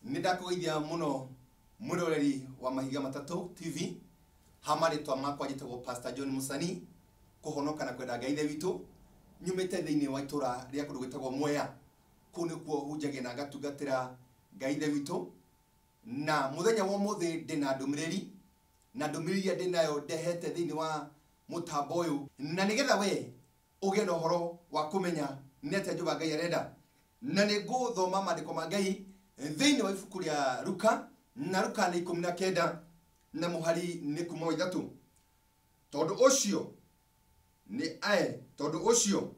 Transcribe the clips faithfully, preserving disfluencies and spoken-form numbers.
Nidakugeithia muno muroreri wa Mahiga Matatu T V. Hamari twa makwa jitagwo Pastor John Musani kuhonoka na kwenda Ngai witu nyumite thiini wa itura ria kundu gwitagwo Mwea kuni kuo hunjagia na gatugatira Ngai witu na muthenya wa muthi ndina ndumiriri na ndumiriri ndinayo ndehete thiini wa mutambo uyu na nigetha we ugie na horo wa kumenya nete Jehova Ngai arenda na niguthoma maandiko ma Ngai thiini wa ibuku ria Luka na Luka ni ikumi na kenda na muhari ni kuma ithatu tondu ucio ni ae tondu ucio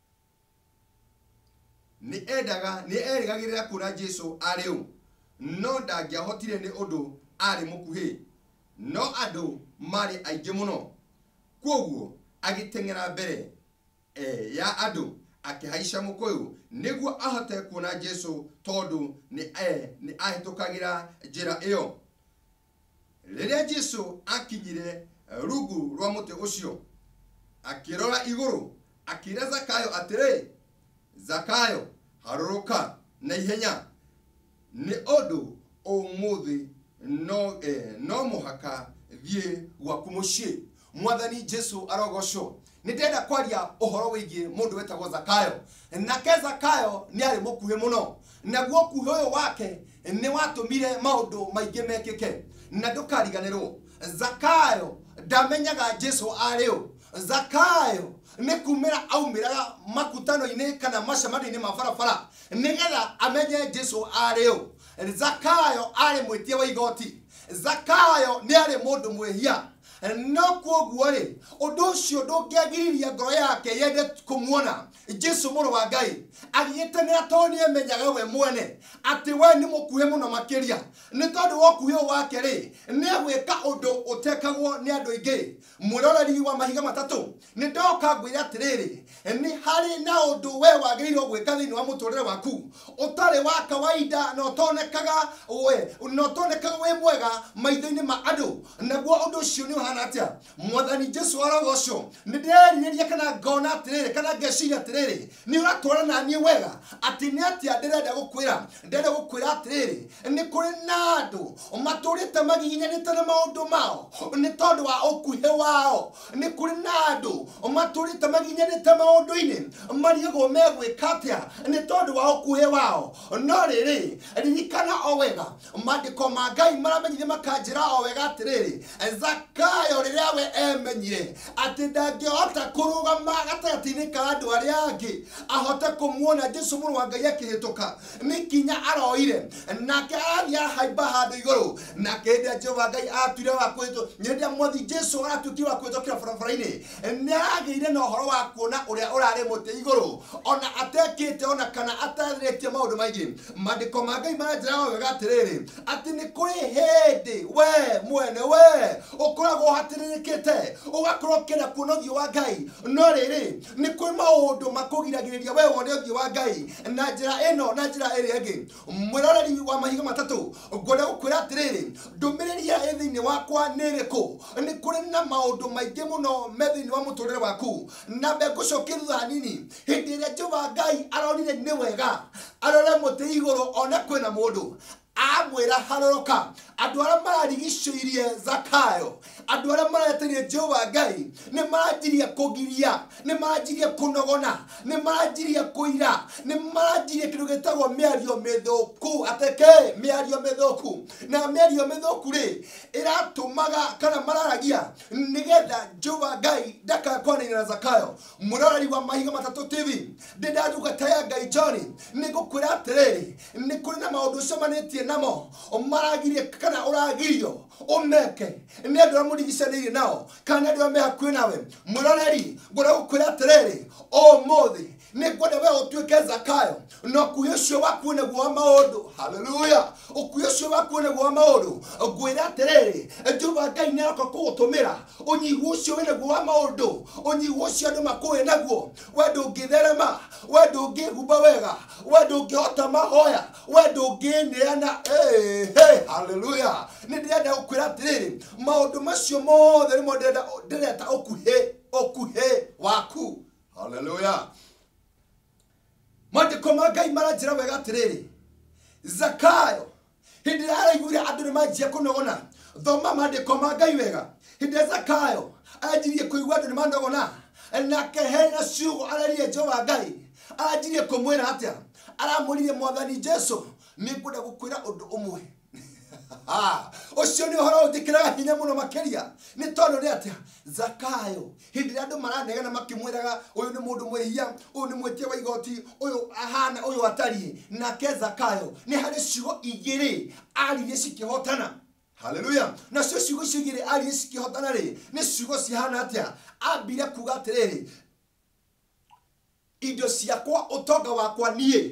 ni endaga ni erigagirira kuona Jesu ari u no ndangiahotire ni undu ari mukuhi no andu mari aingi muno koguo agitengera mbere e ya andu akihaisha mukoyu niguo ahote kuona Jesu tondu ni e ni ahitukagira njira iyo. Riria Jesu akinyire rugu rwa muti ucio akirora iguru akira Zakayo atire Zakayo haruruka na ihenya ni odu umuthi no eh, no muhaka thie gwaku mucii mwathani Jesu arogocwo nindenda kwaria uhoro wigie mundu wetagwo Zakayo nake Zakayo ni ari mukuhi muno naguo kuhi uyu wake ni watumire maundu maingi mekike na ndukariganirwo Zakayo ndamenyaga Jesu ari u Zakayo ni kumira aumira makutano-ini kana macemani-ini ma barabara nigetha amenye Jesu ari u. Zakayo ari mwitie wa igoti Zakayo ni ari mundu mwehia no koguo ri undu ucio ndungiagiriria ngoro yake yende kumuona Jesu muru wa Ngai agitengera to ni emenyaga we mwene ati we ni mukuhe muno makiria ni tondu wo kuhe wake ri ni agwika undu utekagwo ni andu ingi. Muroreri wa Mahiga Matatu ni ndoka ngwira atiriri ni hari na undu we wagiririo gwika thiini wa muturire waku utari wa kawaida no tonekaga we no tonekaga we mwega maitho-ini ma andu naguo undu ucio ni uhana atia mwathani Jesu arogocwo ni ndireriria kana ngona atiriri kana ngeciria atiriri ni uratwara na nie wega ati ni atia ndirenda gukwira ndirenda gukwira atiriri ni kuri na andu maturite magiginyanite na maundu mao ni tondu wa ukuhe wao ni kuri na andu maturite magiginyanite maundu-ini marigo megwika atia ni tondu wa ukuhe wao no riri ririkana o wega maandiko ma Ngai maramenyire makanjira o wega atiriri Zakayo riria we emenyire ati ndangihota kurugama gatagati-ini ka andu aria angi ahote kumuona Jesu muru wa Ngai akihituka ni kinya aroire nake aria haimba handu iguru nake ndia Jehova Ngai atwire wa kwitu nyendia mwathi Jesu aratwikira kwitukira barabara-ini ni agire na uhoro wa kuona uria urari muti iguru ona atekite ona kana atariretie maundu maingi. Maandiko ma Ngai maranjira wega atiriri ati ni kuri hindi we mwene we ukoragwo hatiririkite ugakorwo kenda kuona uthio wa Ngai no riri ni kuri maundu makugiragiriria we wone uthio wa Ngai na njira ino na njira iri ingi. Mwiroreri wa Mahiga Matatu ngwenda gukwira atiriri ndumiriria thiini wakwa ni iriku ni kuri na maundu maingi muno me thiini wa muturire waku na mbe ngucokia thutha hanini hindi iria Jehova Ngai aronire ni wega arore muti iguru ona kwina mundu amwira haruruka andu aria mararigicĩirie Zakayo andu aria mareteire Jehova Ngai ni maranjirie kugiria ni maranjirie kunogona ni maranjirie kuira ni maranjirie kindu gitagwo miario mithuku ateke miario mithuku na miario mithuku ri iratumaga kana mararagia nigetha Jehova Ngai ndakakwanĩra na Zakayo. Muroreri wa Mahiga Matatu T V ndindatugata Ngai John ni gukwira atiriri ni kuri na maundu cemanitie namo maragirie kana uragirio umeke ni andu amurigicanirie nao kana ndio me hakuhi nawe. Muroreri ngwenda gukwira atiriri umuthi ni ngwenda we utuike Zakayo no kuhi ucio waku niguo wa maundu. Haleluya. Ukuhi ucio waku niguo wa maundu ngwira atiriri Jehova Ngai ni aroka kugutumira unyihu ucio niguo wa maundu unyihu ucio andu makuhi naguo we ndungitherema we ndungihumba wega we ndungihota mahoya we ndungineana. Hey, hey, hallelujah. Ni ndirenda gukwira atiriri maundu macio mothe ni mo ndirenda ndirenda ukuhe ukuhe waku. Hallelujah. Maandiko ma Ngai maranjira wega atiriri Zakayo nĩ manjia kũnogona thoma mandĩko ma Ngai wega hĩndĩ Zakayo anjirie kũigua andũ nĩ manogona nake hena ciugo ararĩrie Jehova Ngai anjirie kũmwĩra atĩa aramũrire Mwathani Jesu nĩngwenda gũkwĩra ũndũ ũmwe Ah, ucio ni uhoro utikiraga hinya muno makeria ni tondu ni atia Zakayo hindi andu maranegana makimwiraga uyu ni mundu mwehia uyu ni mwetia wa igoti uyu ahana uyu atari nake Zakayo ni hari ciugo igiri aririe cikihotana. Hallelujah. Na cio ciugo igiri aririe cikihotana ri ni ciugo cihana atia ambire kuga atiriri indo ciakwa utonga wakwa nie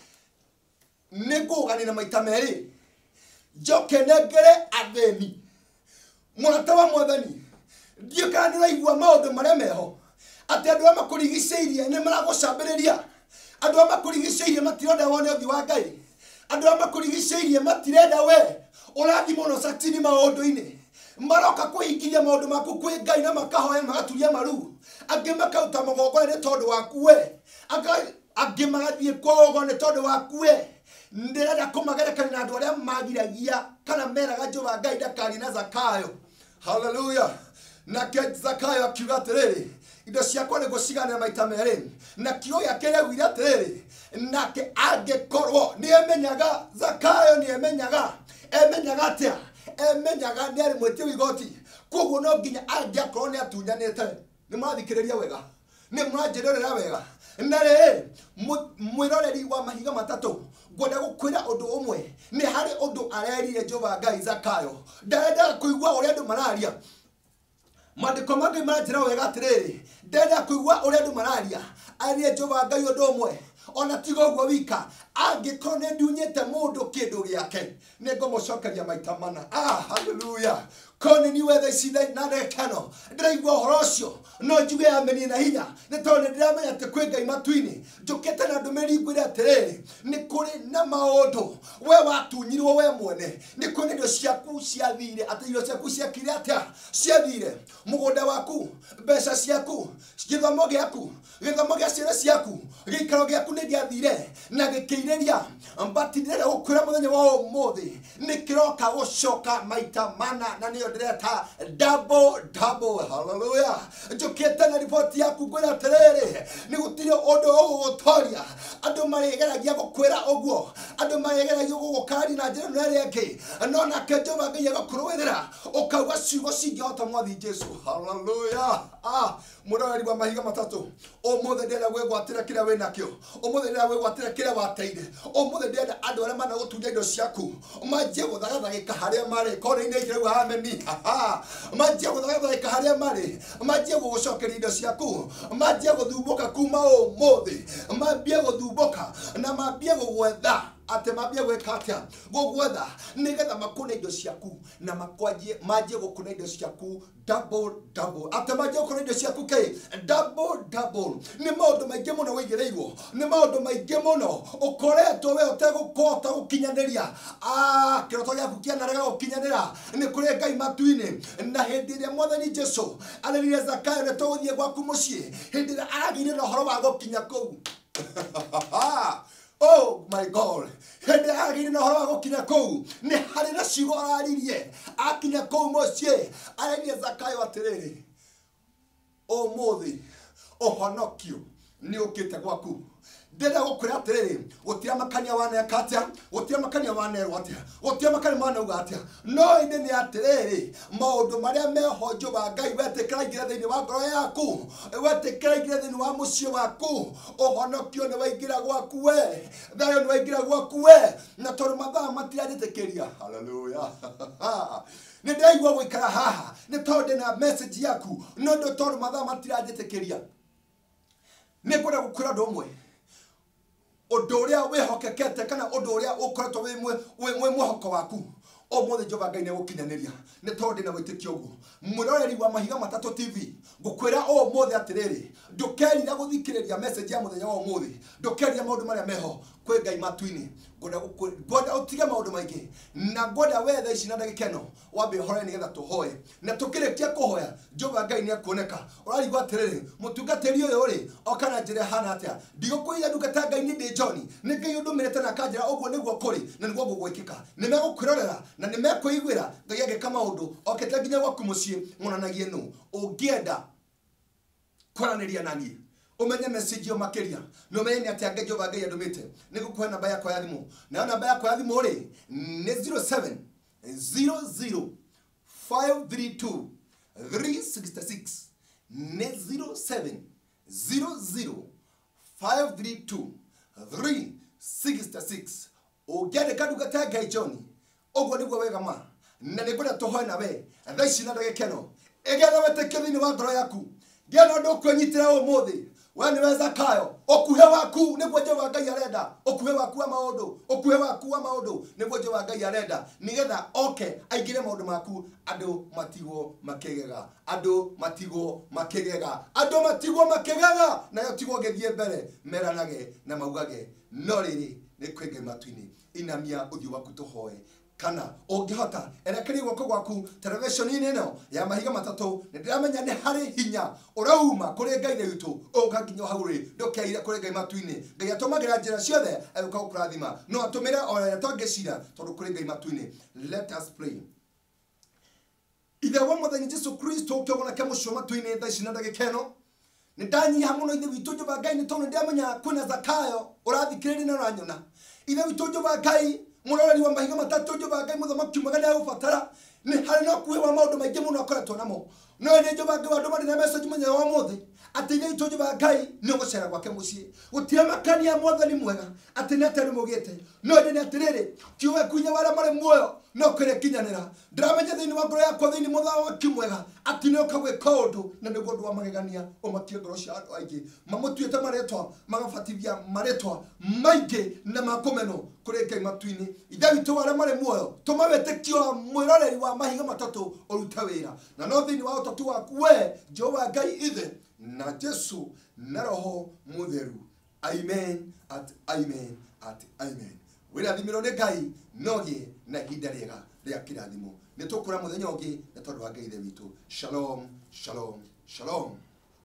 niguganira maita meri Joke negere atheni murata wa Mwathani ndiye kana raigua maundu maria meho ati andu amakurigiceire ni maragocambiriria andu amakurigiceire matirenda wone uthi wa Ngai andu amakurigiceire matirenda we urathi muno satini maundu-ini maroka kuhingiria maundu maku kwi Ngai na makahoya magaturia maru angi makauta magongona ni tondu waku we angi magathie kwao ni tondu waku we ndirenda kumagerekana na andu aria magiragia kana meraga Jehova Ngai ndakari na Zakayo. Hallelujah. Nake Zakayo akiuga atiriri indo ciakwa nĩ gũciganĩra maita merĩ na kiugo gĩake rĩaugire atiriri nake angĩkorwo nĩ emenyaga Zakayo nĩ emenyaga emenyaga atĩa emenyaga nĩ arĩ mwĩtia wa igoti koguo no nginya angĩakorwo nĩ atunyanĩte nĩ mwathikĩrĩria wega nĩ mwanjĩrĩra wega na rĩrĩ mwĩroreri wa mahiga matatũ ngwenda gũkwĩra ũndũ ũmwe nĩ harĩ ũndũ arerire Jehova Ngai Zakayo ndarenda kũigua ũrĩa andũ mararia mandĩko ma Ngai maranjĩra wega atiriri ndarenda kũigua ũrĩa andũ mararia arĩrie Jehova Ngai ũndũ ũmwe ona tiga ũguo wika angĩkorwo nĩ ndunyĩte mũndũ kĩndũ gĩake nĩ ngũmũcokeria maita mana. Ah, hallelujah. Kone ni wetha ici na ndekano ndiraigua ũhoro ũcio no njuge yameni na hinya nĩ tondũ nĩ ndĩramenya atĩ kwĩ Ngai matu-inĩ njũkĩte na ndũmĩrĩri ngwĩre atiriri nĩ kũrĩ na maũndũ we watunyirwo we mwene nĩ kũrĩ indo ciaku ciathire atĩ indo ciaku ciakire atĩa ciathire mũgũnda waku mbeca ciaku gĩthomo gĩaku gĩthomo gĩa ciana ciaku gĩikaro gĩaku nĩ gĩathire na gĩkĩirĩria mbati ndĩrenda gũkwĩra mũthenya wa ũmũthĩ nĩ kĩroka gũcoka maita mana na nĩyo ndĩreta double double. Hallelujah. Njũkĩte na riboti yaku ngwĩra atiriri nĩ gũtirĩ ũndũ ũgũgũtoria andũ marĩgeragia gũkwĩra ũguo andũ marĩgeragia gũgũkari na njĩra ĩno ĩrĩa ĩngĩ no nake Jehova Ngai agakũrũĩrĩra ũkauga ciugo cingĩhota Mwathi Jesu. Hallelujah. Ah, mũroreri wa mahiga matatũ ũmũthĩ ndĩrenda gwĩgwatĩra kĩrĩa wĩ nakĩo ũmũthĩ ndĩrenda gwĩgwatĩra kĩrĩa wateire ũmũthĩ ndĩrenda andũ arĩa managũtunya indo ciaku manjie gũthagathagĩka harĩa marĩ korwo-inĩ ikĩrauga ameni manjie gũthagathagĩka harĩa marĩ manjie gũgũcokeria indo ciaku manjie gũthumbũka kuma ũmũthĩ mambie gũthumbũka na mambie gũgwetha ate mambie gwĩka atĩa gũgwetha nĩgetha makune indo ciaku na makwanjie manjie gũkuna indo ciaku double double ate manjie gũkuna indo ciaku kĩ double double nĩ maũndũ maingĩ mũno wĩigĩrĩirwo nĩ maũndũ maingĩ mũno ũkoretwo we ũtegũkũhota gũkinyanĩria ah kĩroto gĩaku kĩanarega gũkinyanĩra nĩ kũrĩ Ngai matu-inĩ na hĩndĩ ĩrĩa Mwathani Jesu arerire Zakayo nĩ tũgũthiĩ gwaku mũciĩ hĩndĩ ĩrĩa aragĩire na ũhoro wa gũkinya kũu oh my God hindi agire na horo gũkinya kũu nĩ harĩ na ciugo araririe akinya kũu mũciĩ araririe Zakayo atiriri ũmũthĩ ũhonokio nĩ ũkĩte gwaku ndĩrenda gũkwĩra atiriri gũtira makania waneka atĩa gũtira makania wanerwo atĩa gũtira makania wanauga atĩa no ĩndĩ nĩ atiriri maũndũ marĩa meho Jehova Ngai wetĩkĩra ingĩre thĩinĩ wa ngoro yaku wetĩkĩra ingĩre thĩinĩ wa mũciĩ waku ũhonokio nĩ waingĩra gwaku we thayũ nĩ waingĩra gwaku we na tondũ mathaa matiranjĩtĩkĩria. Hallelujah. Nĩ ndĩraigua gũikara haha nĩ tondũ ndĩna message yaku no ndũ tondũ mathaa matiranjĩtĩkĩria nĩ ngwenda gũkwĩra ũndũ ũmwe ũndũ ũrĩa wĩhokekete kana ũndũ ũrĩa ũkoretwo wĩ mwĩhoko waku ũmũthĩ Jehova Ngai nĩ agũkinyanĩria nĩ tondũ ndĩna wĩtĩkio ũguo. Mwĩroreri wa mahiga matatũ T V ngũkwĩra ũmũthĩ atiriri ndũkerira gũthikĩrĩria message ya mũthenya wa ũmũthĩ ndũkerira maũndũ marĩa meho kwe Ngai matu-ini ngoda ngoda utiga maundu maingi na ngoda wetha ici na ndagikeno wambe hore ni getha tuhoe na tukirikia kuhoya Jehova Ngai ni akuoneka urarigwa atiriri mutungatiri uyu uri okana njire hana atia ndigukwira ndungata Ngai ni ndi John ni Ngai undumirete na kanjira uguo niguo kuri na niguo gugwikika ni megukwirorera na ni mekuigwira Ngai agika maundu okete nginya gwaku mucii munanagie nu ungienda kwaraniria nani umenye message yo makeria no menye ati anga Jehova Ngai andumite nigukuhe namba yako ya thimu na namba yako ya thimu ri ni zero seven zero zero five three two three six six ni zero seven zero zero five three two three six six ugende kadugata Ngai John uguo niguo wega ma na niguo tuhoe nawe thaici na ndagikeno egera wetekio thini wa ngoro yaku ngena ndu kwenyitira umuthi we ni weza kayo okuhe waku niguo Jehova Ngai arenda okuhe waku wa maundu okuhe waku wa maundu niguo Jehova Ngai arenda nigetha oke aingire maundu maku andu matigwo makigega andu matigwo makigega andu matigwo makigega na yo tigwo gethie mbere meranage na maugage no riri ni kwenge matu-ini inamia uthio waku tuhoe kana ungihota erekeri gwako gwaku television ini no ya mahiga matatu ndiramenya ni hari hinya urauma kuri Ngai witu ukaginya hauri ndukeire kuri Ngai matu-ini Ngai atumagira njira ciothe aguka ukurathima no atumire ora twangecira tondu kuri Ngai matu-ini. Let us pray. Ithe wa Mwathani Jesu Kristo ukigona ke mucio matu-ini thaici na ndagikeno ni ndanyiha muno ithe witu Jehova Ngai ni tondu ndiramenya kwina Zakayo urathikiriri na uranyona ithe witu Jehova Ngai muroreri wa mahiga matatu Jehova Ngai muthamaki mwega ni ufatara ni hari no kuwe wa maundu maingi muno akoretwo namo no ni Jehova Ngai wandu mari na message munya wa muthi ati ni itu Jehova Ngai ni gucera gwake mucii gutira makania Mwathani mwega ati ni atari mugite no ni atiriri kiuwe kunya wala mari muoyo no kire kinyanira ndiramenya thini wa ngoro yakwa thini muthamaki mwega ati ni ukagwika undu na niguo ndu wa magegania umakie ngoro cia andu aingi mamutuite maretwa magabatithia maretwa maingi na makomeno kuri Ngai matu-ini ithe witu wala mari muoyo tumawetekio mwiroreri wa mahiga matatu urute wira na no thini wa utatu waku we Jehova Ngai ithe na Jesu na Roho Mutheru. Amen at amen at amen. Wirathimiro ni Ngai nogie na ihinda riega ria kirathimo nitukura muthenya ungi na tondu wa Ngai ithe witu. Shalom, shalom, shalom.